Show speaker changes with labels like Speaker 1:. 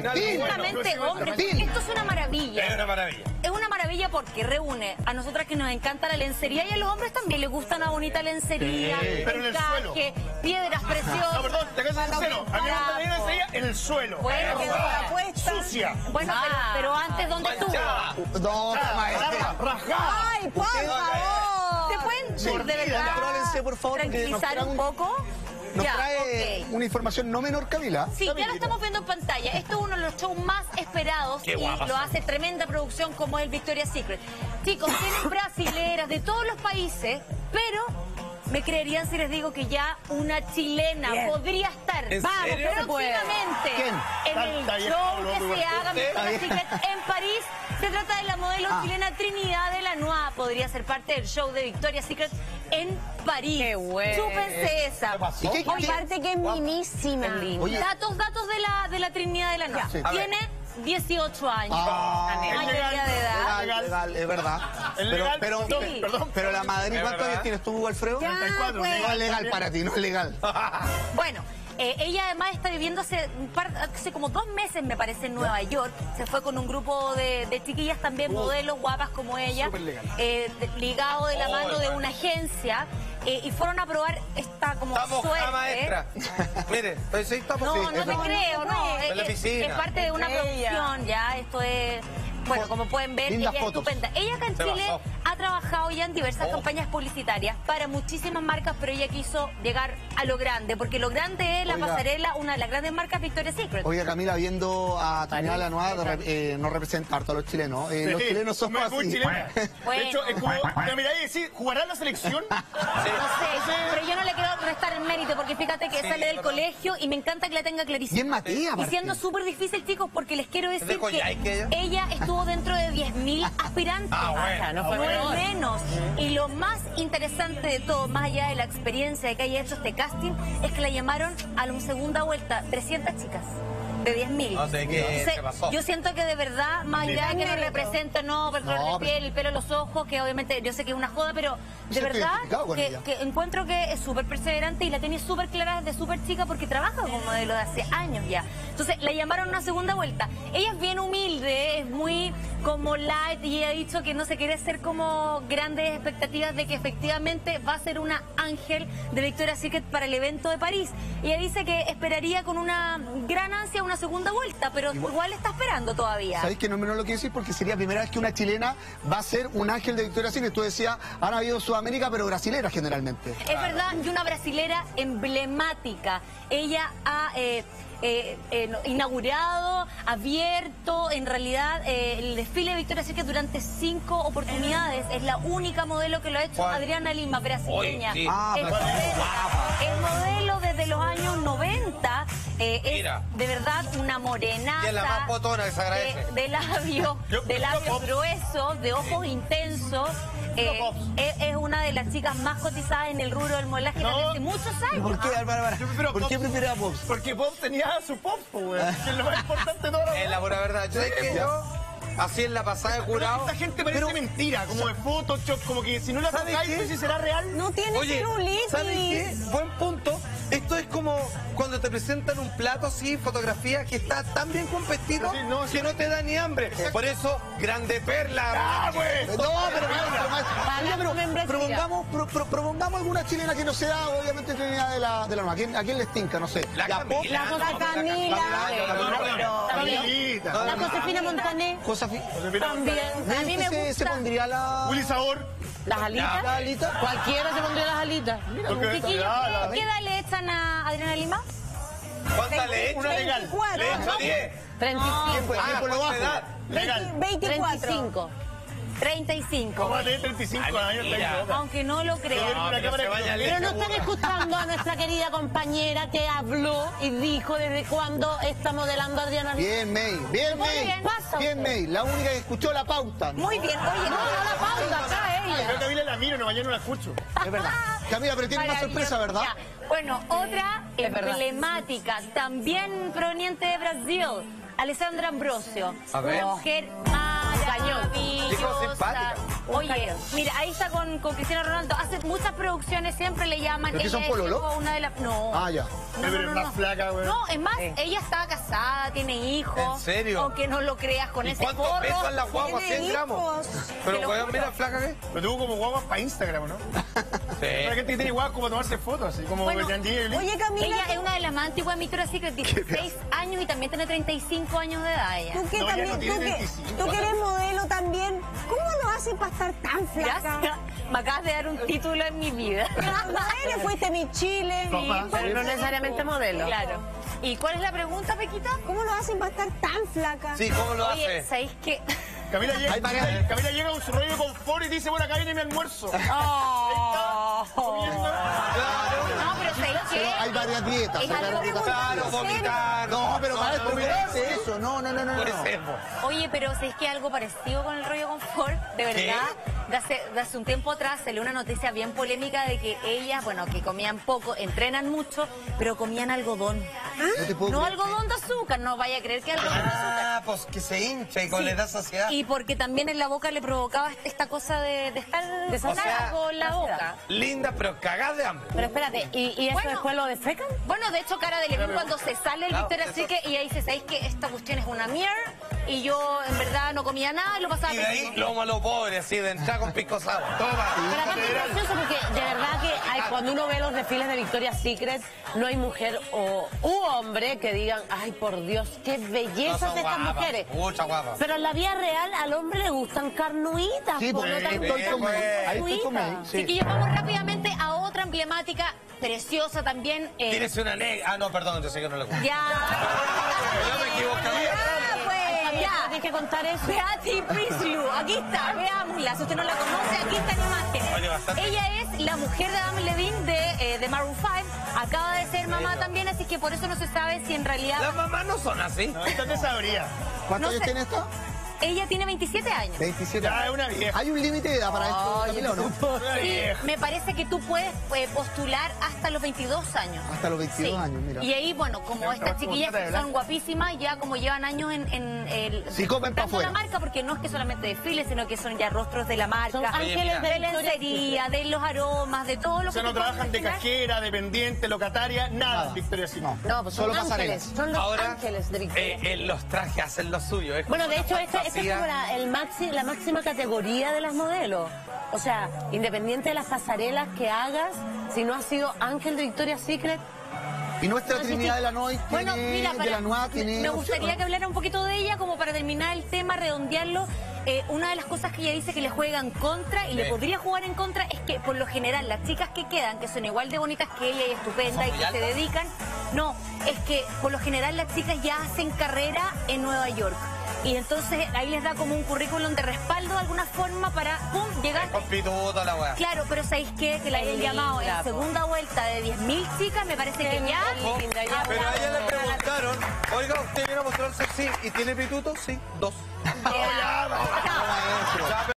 Speaker 1: Solamente hombres. Esto es una maravilla.
Speaker 2: Es una maravilla.
Speaker 1: Es una maravilla porque reúne a nosotras que nos encanta la lencería y a los hombres también les gusta una bonita lencería,
Speaker 2: pero en el suelo.
Speaker 1: piedras preciosas.
Speaker 2: No, perdón, te casas en el suelo. A mí me gusta la lencería en el suelo.
Speaker 1: Bueno,
Speaker 2: sucia.
Speaker 1: Bueno, pero antes, ¿dónde estuvo?
Speaker 3: No, maestra.
Speaker 2: Rajada.
Speaker 4: ¡Ay, por favor!
Speaker 1: ¿Te pueden, de verdad,
Speaker 3: Contrólense, por favor, porque
Speaker 1: tranquilizar un poco?
Speaker 3: Nos
Speaker 1: Ya,
Speaker 3: trae
Speaker 1: ok.
Speaker 3: una información no menor, Camila.
Speaker 1: Sí, ya lo estamos viendo en pantalla. Esto es uno de los shows más esperados
Speaker 2: Qué
Speaker 1: y
Speaker 2: guapas
Speaker 1: lo
Speaker 2: son.
Speaker 1: hace tremenda producción como el Victoria's Secret. Chicos, tienen brasileras de todos los países, pero me creerían si les digo que ya una chilena podría estar
Speaker 2: ¿En
Speaker 1: vamos,
Speaker 2: serio?
Speaker 1: próximamente en el
Speaker 2: Tanta vieja
Speaker 1: show
Speaker 2: habló,
Speaker 1: que se haga
Speaker 2: ¿usted?
Speaker 1: Victoria's Secret en París. Se trata de la modelo chilena Trinidad de la Noa. Podría ser parte del show de Victoria's Secret en París.
Speaker 4: ¡Qué bueno!
Speaker 1: Chúpense esa.
Speaker 2: ¿Qué pasó?
Speaker 3: ¿Y qué-
Speaker 4: Oye, aparte que es minísima.
Speaker 3: Oye.
Speaker 1: Datos de la Trinidad de la Noa.
Speaker 3: Sí.
Speaker 1: Tiene 18 años.
Speaker 3: Es
Speaker 1: Mayoría de edad.
Speaker 3: legal, es verdad.
Speaker 2: Es legal,
Speaker 1: sí.
Speaker 3: Pero la Madrid,
Speaker 2: Es
Speaker 3: ¿cuántos
Speaker 2: verdad.
Speaker 3: años tienes tú, Alfredo?
Speaker 4: Ya,
Speaker 2: 34,
Speaker 4: pues.
Speaker 3: No es legal para ti, no es legal.
Speaker 1: Bueno, ella además está viviendo hace como 2 meses, me parece, en Nueva York. Se fue con un grupo de chiquillas también, modelos guapas como ella,
Speaker 3: Súper legal.
Speaker 1: ligado de la mano de una agencia, y fueron a probar esta como
Speaker 2: Estamos acá,
Speaker 1: suerte.
Speaker 2: maestra. Mire, pues sí, estamos.
Speaker 1: No,
Speaker 2: sí,
Speaker 1: no
Speaker 2: es
Speaker 1: te
Speaker 2: verdad.
Speaker 1: creo, no.
Speaker 2: En la piscina.
Speaker 1: Es parte de una
Speaker 4: Ella.
Speaker 1: producción, ya. Esto es. Bueno, como pueden ver,
Speaker 3: Lindas
Speaker 1: ella es
Speaker 3: fotos.
Speaker 1: estupenda. Ella acá en
Speaker 2: Se
Speaker 1: Chile
Speaker 2: pasó.
Speaker 1: ha trabajado ya en diversas
Speaker 2: Oh.
Speaker 1: campañas publicitarias para muchísimas marcas, pero ella quiso llegar a lo grande, porque lo grande es la
Speaker 3: Oiga.
Speaker 1: pasarela, una de las grandes marcas Victoria's Secret.
Speaker 3: Oye, Camila, viendo a Trinidad Lanoa, no representa harto a los chilenos. Los chilenos somos
Speaker 2: No es muy
Speaker 3: así.
Speaker 2: chilena.
Speaker 1: Bueno.
Speaker 2: De hecho, es como, te miráis y decís, ¿jugará la selección?
Speaker 1: No sé, pero yo no le quiero restar el mérito, porque fíjate que
Speaker 2: Sí,
Speaker 1: sale del
Speaker 2: verdad.
Speaker 1: colegio y me encanta que la tenga clarísima.
Speaker 3: Bien Matías,
Speaker 1: Y
Speaker 3: aparte.
Speaker 1: siendo súper difícil, chicos, porque les quiero decir
Speaker 2: de Coyhaique
Speaker 1: que ella estuvo dentro de 10.000 aspirantes.
Speaker 2: Ah, bueno,
Speaker 4: no fue
Speaker 1: No
Speaker 4: menor.
Speaker 1: es menos. Y lo más interesante de todo, más allá de la experiencia de que haya hecho este casting, es que la llamaron a una segunda vuelta 300 chicas. De 10.000.
Speaker 2: No sé qué se pasó.
Speaker 1: Yo siento que de verdad, más allá de que no representa, no, el color
Speaker 3: No,
Speaker 1: de piel, el pelo, los ojos, que obviamente yo sé que es una joda, pero de
Speaker 3: Siento
Speaker 1: verdad
Speaker 3: identificado con ella.
Speaker 1: que encuentro que es súper perseverante y la tiene súper clara desde súper chica porque trabaja como modelo de hace años ya. Entonces la llamaron a una segunda vuelta. Ella es bien humilde, es muy como light y ella ha dicho que no se quiere hacer como grandes expectativas de que efectivamente va a ser una ángel de Victoria's Secret para el evento de París. Ella dice que esperaría con una gran ansia una segunda vuelta, pero igual está esperando todavía.
Speaker 3: ¿Sabéis que no me lo quiero decir? Porque sería la primera vez que una chilena va a ser un ángel de Victoria's Secret. Tú decías, han habido Sudamérica, pero brasilera generalmente.
Speaker 1: Es verdad, y una brasilera emblemática. Ella ha inaugurado, abierto, en realidad, el desfile de Victoria's Secret durante 5 oportunidades. Es la única modelo que lo ha hecho.
Speaker 2: ¿Cuál?
Speaker 1: Adriana Lima, brasileña.
Speaker 2: Oye, sí.
Speaker 1: El modelo desde los años 90 es
Speaker 2: Mira.
Speaker 1: de verdad una morenaza.
Speaker 2: Y es la más potona, que se agradece.
Speaker 1: De labios, de labios gruesos, de ojos intensos. Es una de las chicas más cotizadas en el rubro del modelaje desde hace muchos años.
Speaker 3: ¿Por qué, Bárbara?
Speaker 2: Yo prefiero
Speaker 3: ¿Por
Speaker 2: Pops.
Speaker 3: qué prefieres a Pops?
Speaker 2: Porque Bob tenía su pop, güey. Que es lo más importante de toda la
Speaker 5: Es la pura verdad. Yo sé que yo, así en la pasada de jurado.
Speaker 2: Esta gente parece mentira, como de Photoshop, como que si no la
Speaker 5: ¿Sabe
Speaker 2: tocáis,
Speaker 5: qué?
Speaker 2: no sé si será real.
Speaker 4: No tiene
Speaker 5: Oye,
Speaker 4: celulitis.
Speaker 5: ¿sabes qué? Buen punto. Esto es como cuando te presentan un plato así, fotografía que está tan bien competido
Speaker 2: Sí, no,
Speaker 5: que no te da ni hambre. Por eso, grande perla.
Speaker 2: ¡Ah, güey!
Speaker 3: No, pero
Speaker 4: Para la membresía.
Speaker 3: propongamos alguna chilena que no sea, obviamente, Trinidad de la Noa. ¿A quién les tinca? No sé.
Speaker 5: La
Speaker 3: Ya,
Speaker 5: Camila.
Speaker 3: Pop,
Speaker 4: La Cosa Camila.
Speaker 2: Camilita.
Speaker 4: La Josefina Montané. También. A mí me
Speaker 3: se
Speaker 4: gusta.
Speaker 3: pondría la...
Speaker 2: Willy Sabor.
Speaker 4: Las alitas.
Speaker 3: la alita.
Speaker 4: Cualquiera se pondría las alitas.
Speaker 2: Porque-
Speaker 1: Chiquillos,
Speaker 2: Ah,
Speaker 1: ¿qué edad le echan a Adriana Lima?
Speaker 5: ¿Cuánta le echo?
Speaker 2: Una legal.
Speaker 4: 24.
Speaker 5: Le echo 10.
Speaker 4: 35.
Speaker 3: Por lo bajo.
Speaker 5: edad?
Speaker 2: Legal.
Speaker 4: 24.
Speaker 1: 35. 35.
Speaker 2: Vamos a tener 35 años.
Speaker 5: mira.
Speaker 2: está loca.
Speaker 1: Aunque no lo
Speaker 2: Pero
Speaker 1: crean.
Speaker 2: una cámara
Speaker 5: se vaya
Speaker 2: que-
Speaker 4: Pero no están escuchando a nuestra querida compañera que habló y dijo desde cuándo está modelando Adriana Lima.
Speaker 3: Bien, May. Bien,
Speaker 1: Muy
Speaker 3: May.
Speaker 1: bien.
Speaker 4: Pasa
Speaker 3: Bien,
Speaker 4: usted.
Speaker 3: May. La única que escuchó la pauta.
Speaker 1: Muy bien. Oye,
Speaker 4: No, no la pausa acá
Speaker 2: Yo
Speaker 4: ella.
Speaker 2: Camila la miro, no, mañana no la escucho.
Speaker 3: Es verdad. Camila, pero tiene más sorpresa, ¿verdad?
Speaker 1: Ya. Bueno, otra
Speaker 4: Es verdad.
Speaker 1: emblemática, también proveniente de Brasil, Alessandra Ambrosio.
Speaker 5: A ver.
Speaker 1: Una mujer maravillosa.
Speaker 4: cañón.
Speaker 5: Dijo simpática.
Speaker 1: Oye, mira, ahí está con Cristiano Ronaldo. Hace muchas producciones, siempre le llaman.
Speaker 3: ¿Pero que son
Speaker 1: Ella es
Speaker 3: pololo?
Speaker 1: una de las... No.
Speaker 3: Ah, ya.
Speaker 2: Pero es más flaca, güey.
Speaker 1: No, es más, ella está casada, tiene hijos.
Speaker 5: ¿En serio?
Speaker 1: Aunque no lo creas con
Speaker 5: ¿Y
Speaker 1: ese
Speaker 5: cuántos
Speaker 1: forro.
Speaker 5: pesan las guaguas?
Speaker 6: Tiene
Speaker 5: 100 gramos.
Speaker 6: hijos.
Speaker 5: Pero,
Speaker 1: Te lo
Speaker 5: weón,
Speaker 1: juro.
Speaker 5: mira, flaca, ¿qué?
Speaker 2: Pero tuvo como guaguas para Instagram, ¿no?
Speaker 5: Sí.
Speaker 2: La gente que tiene guaguas como tomarse fotos, así como
Speaker 1: Bueno,
Speaker 2: Angelina.
Speaker 6: Oye, Camila,
Speaker 1: Ella es una de las más antiguas de Victoria's Secret, 16 años y también tiene 35 años de edad ella.
Speaker 6: tú que
Speaker 2: No, ya
Speaker 6: también,
Speaker 2: no tiene
Speaker 6: tú
Speaker 2: 25.
Speaker 6: que eres modelo también, ¿cómo lo haces para estar tan flaca?
Speaker 1: Gracias. Me acabas de dar un título en mi vida.
Speaker 6: Modelo, fuiste mi Chile.
Speaker 2: Toma.
Speaker 4: Pero no necesariamente modelo.
Speaker 1: Claro. ¿Y cuál es la pregunta, Pequita?
Speaker 6: ¿Cómo lo hacen para estar tan flaca?
Speaker 5: Sí, ¿cómo lo
Speaker 1: Oye,
Speaker 5: hace?
Speaker 1: ¿sabéis qué?
Speaker 2: Camila
Speaker 3: Hay varias-
Speaker 2: Camila llega con su rollo de confort y dice, bueno, acá viene mi almuerzo. Comiendo.
Speaker 1: No, pero ¿sabéis qué?
Speaker 3: Hay varias dietas.
Speaker 1: Es
Speaker 3: hay
Speaker 1: algo
Speaker 3: varias dietas.
Speaker 5: Claro, vomitar.
Speaker 3: No, pero para esto,
Speaker 5: vomitar.
Speaker 3: hace eso. No.
Speaker 5: Por eso.
Speaker 1: Oye, pero ¿sabéis que algo parecido con el rollo confort? De verdad, de hace un tiempo atrás salió una noticia bien polémica de que ellas, bueno, que comían poco, entrenan mucho, pero comían algodón.
Speaker 3: No te puedo
Speaker 1: No
Speaker 3: creer.
Speaker 1: algodón de azúcar, no vaya a creer que algodón de azúcar.
Speaker 5: Ah, pues que se hincha y con
Speaker 1: Sí.
Speaker 5: le da saciedad.
Speaker 1: Y porque también en la boca le provocaba esta cosa de estar con
Speaker 5: O sea,
Speaker 1: algo en la boca.
Speaker 5: Linda, pero cagada de hambre.
Speaker 4: Pero espérate, ¿y eso
Speaker 1: Bueno.
Speaker 4: después lo defecan?
Speaker 1: Bueno, de hecho, Cara de Levin cuando se sale el
Speaker 5: Claro,
Speaker 1: Victoria's
Speaker 5: eso.
Speaker 1: Secret y ella dice, ¿sabéis que esta cuestión es una mierda? Y yo, en verdad, no comía nada y lo pasaba
Speaker 5: Y de ahí
Speaker 1: pésimo.
Speaker 5: lo malo pobre, así de entrar con pisco sour.
Speaker 4: Pero
Speaker 2: Toma.
Speaker 4: aparte es gracioso porque de verdad que cuando uno ve los desfiles de Victoria's Secret, no hay mujer u hombre que digan, ay, por Dios, qué
Speaker 5: No
Speaker 4: bellezas
Speaker 5: son
Speaker 4: de estas
Speaker 5: guapas,
Speaker 4: mujeres.
Speaker 5: muchas guapas.
Speaker 4: Pero en la vida real al hombre le gustan carnuitas.
Speaker 3: Sí,
Speaker 4: po,
Speaker 3: porque
Speaker 4: no tan-
Speaker 3: estoy con
Speaker 5: pues.
Speaker 3: ahí estoy con
Speaker 4: carnuitas.
Speaker 3: May,
Speaker 1: Así
Speaker 3: sí.
Speaker 1: que vamos rápidamente a otra emblemática, preciosa también.
Speaker 5: Tienes una negra. Ah, no, perdón, yo sé que no le gusta.
Speaker 1: Ya.
Speaker 5: Yo me equivoqué.
Speaker 1: Ah, pues, ya.
Speaker 4: Tienes que contar eso.
Speaker 1: Beatriz Priestley, aquí está, veámosla. Si usted no la conoce, aquí está en imagen.
Speaker 5: Oye, bastante.
Speaker 1: Ella es la mujer de Adam Levine de Maroon 5. Acaba de ser mamá también, así que por eso no se sabe si en realidad...
Speaker 5: Las mamás no son así.
Speaker 2: No, esta te sabría.
Speaker 3: ¿Cuántos
Speaker 1: No
Speaker 3: años
Speaker 1: sé.
Speaker 3: tiene esta?
Speaker 1: Ella tiene 27 años.
Speaker 3: 27.
Speaker 2: Ya es una vieja.
Speaker 3: ¿Hay un límite de edad para esto, Camila, o no?
Speaker 2: Una
Speaker 1: Sí,
Speaker 2: vieja.
Speaker 1: me parece que tú puedes postular hasta los 22 años.
Speaker 3: Hasta los 22
Speaker 1: Sí.
Speaker 3: años, mira.
Speaker 1: Y ahí, bueno, como
Speaker 2: Pero
Speaker 1: estas
Speaker 2: como
Speaker 1: chiquillas
Speaker 2: trata de
Speaker 1: que son
Speaker 2: blanco.
Speaker 1: guapísimas, ya como llevan años en el...
Speaker 3: Sí, comen pa'
Speaker 1: representando la
Speaker 3: afuera.
Speaker 1: marca, porque no es que solamente desfiles, sino que son ya rostros de la marca.
Speaker 4: Son ángeles
Speaker 5: mira.
Speaker 4: de
Speaker 1: De
Speaker 4: Victoria's
Speaker 1: lencería,
Speaker 4: Secret.
Speaker 1: de los aromas, de todo lo
Speaker 2: O sea,
Speaker 1: que
Speaker 2: no
Speaker 1: tú puedas
Speaker 2: trabajan de
Speaker 1: imaginar.
Speaker 2: cajera, dependiente, locataria, nada,
Speaker 3: Nada.
Speaker 2: Victoria's Secret.
Speaker 3: No.
Speaker 4: No, pues son
Speaker 3: Solo
Speaker 4: ángeles.
Speaker 3: pasarelas.
Speaker 4: Son los
Speaker 5: Ahora,
Speaker 4: ángeles de Victoria.
Speaker 5: los trajes hacen lo suyo. Es como
Speaker 4: Bueno, de
Speaker 5: una
Speaker 4: hecho, esta es
Speaker 5: fantasía.
Speaker 4: como la máxima categoría de las modelos. O sea, independiente de las pasarelas que hagas, si no has sido ángel de Victoria's Secret,
Speaker 3: Y nuestra
Speaker 4: No, sí,
Speaker 3: Trinidad
Speaker 4: sí.
Speaker 3: de la Noche
Speaker 1: Bueno,
Speaker 3: tiene,
Speaker 1: mira,
Speaker 3: de la Noa tiene...
Speaker 1: me gustaría
Speaker 3: opción,
Speaker 1: que hablara un poquito de ella, como para terminar el tema, redondearlo. Una de las cosas que ella dice que le juega en contra y le
Speaker 5: Sí.
Speaker 1: podría jugar en contra es que, por lo general, las chicas que quedan, que son igual de bonitas que ella y estupendas y
Speaker 5: muy
Speaker 1: que se
Speaker 5: altas?
Speaker 1: dedican, no, es que por lo general las chicas ya hacen carrera en Nueva York. Y entonces ahí les da como un currículum de respaldo de alguna forma para, ¡pum!, llegar.
Speaker 5: Con pituto la weá.
Speaker 1: Claro, pero ¿sabéis qué? Que la hayan
Speaker 4: linda,
Speaker 1: llamado en
Speaker 4: po.
Speaker 1: segunda vuelta de 10.000 chicas, me parece que ya...
Speaker 5: Ojo,
Speaker 4: linda, ya.
Speaker 5: pero a ella le preguntaron, oiga, ¿usted viene a mostrarse? Sí. ¿Y tiene pituto? Sí, 2.
Speaker 1: Ya.
Speaker 3: maestro.
Speaker 5: Ya,